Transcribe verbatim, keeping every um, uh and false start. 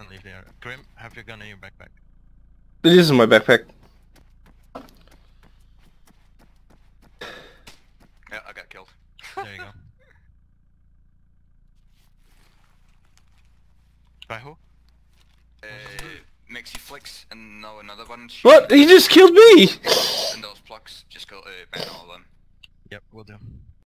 leave the area. Grim, have your gun in your backpack. This is my backpack. Yeah, I got killed. There you go. By who? Uh, MixiFix and now another one. What? He just killed me! And those plugs, just go uh, ban all of them. Yep, we'll do.